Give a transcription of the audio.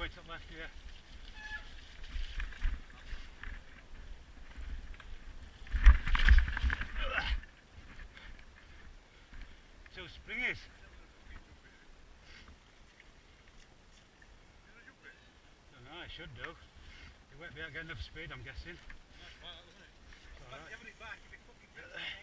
going to the left here. Two springies. Don't know, I should do. You won't be able to get enough speed, I'm guessing. Nice, isn't it? Right. Having it back, if it fucking